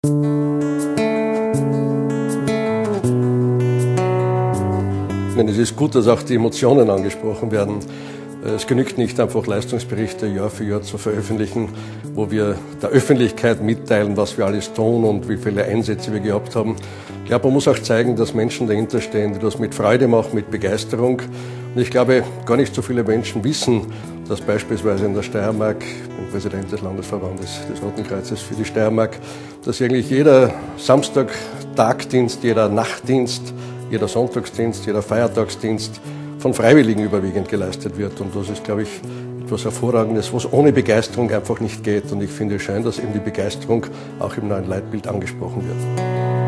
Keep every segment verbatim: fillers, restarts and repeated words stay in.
Es ist gut, dass auch die Emotionen angesprochen werden. Es genügt nicht einfach, Leistungsberichte Jahr für Jahr zu veröffentlichen, wo wir der Öffentlichkeit mitteilen, was wir alles tun und wie viele Einsätze wir gehabt haben. Ich glaube, man muss auch zeigen, dass Menschen dahinter stehen, die das mit Freude machen, mit Begeisterung. Und ich glaube, gar nicht so viele Menschen wissen, dass beispielsweise in der Steiermark, ich bin Präsident des Landesverbandes des Roten Kreuzes für die Steiermark, dass eigentlich jeder Samstag-Tagdienst, jeder Nachtdienst, jeder Sonntagsdienst, jeder Feiertagsdienst von Freiwilligen überwiegend geleistet wird. Und das ist, glaube ich, etwas Hervorragendes, was ohne Begeisterung einfach nicht geht. Und ich finde es schön, dass eben die Begeisterung auch im neuen Leitbild angesprochen wird.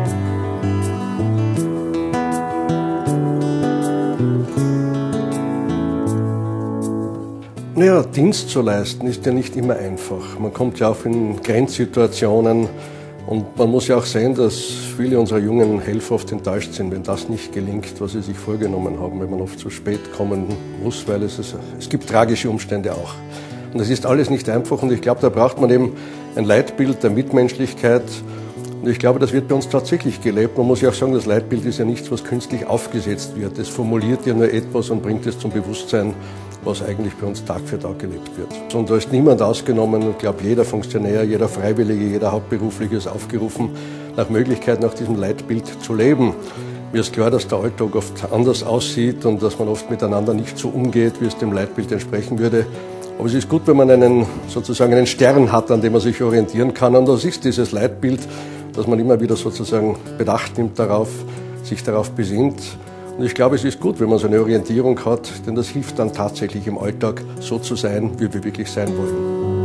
Naja, Dienst zu leisten ist ja nicht immer einfach. Man kommt ja auch in Grenzsituationen. Und man muss ja auch sehen, dass viele unserer jungen Helfer oft enttäuscht sind, wenn das nicht gelingt, was sie sich vorgenommen haben, wenn man oft zu spät kommen muss, weil es, ist, es gibt tragische Umstände auch. Und das ist alles nicht einfach und ich glaube, da braucht man eben ein Leitbild der Mitmenschlichkeit. Und ich glaube, das wird bei uns tatsächlich gelebt. Man muss ja auch sagen, das Leitbild ist ja nichts, was künstlich aufgesetzt wird. Es formuliert ja nur etwas und bringt es zum Bewusstsein, was eigentlich bei uns Tag für Tag gelebt wird. Und da ist niemand ausgenommen. Ich glaube, jeder Funktionär, jeder Freiwillige, jeder Hauptberufliche ist aufgerufen, nach Möglichkeit nach diesem Leitbild zu leben. Mir ist klar, dass der Alltag oft anders aussieht und dass man oft miteinander nicht so umgeht, wie es dem Leitbild entsprechen würde. Aber es ist gut, wenn man einen, sozusagen einen Stern hat, an dem man sich orientieren kann. Und das ist dieses Leitbild, dass man immer wieder sozusagen Bedacht nimmt darauf, sich darauf besinnt. Und ich glaube, es ist gut, wenn man so eine Orientierung hat, denn das hilft dann tatsächlich im Alltag so zu sein, wie wir wirklich sein wollen.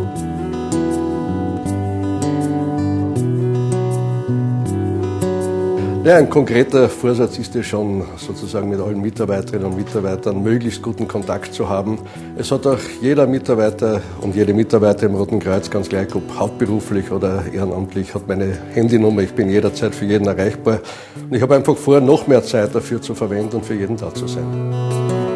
Ja, ein konkreter Vorsatz ist es schon, sozusagen mit allen Mitarbeiterinnen und Mitarbeitern möglichst guten Kontakt zu haben. Es hat auch jeder Mitarbeiter und jede Mitarbeiterin im Roten Kreuz, ganz gleich ob hauptberuflich oder ehrenamtlich, hat meine Handynummer. Ich bin jederzeit für jeden erreichbar. Und ich habe einfach vor, noch mehr Zeit dafür zu verwenden und für jeden da zu sein.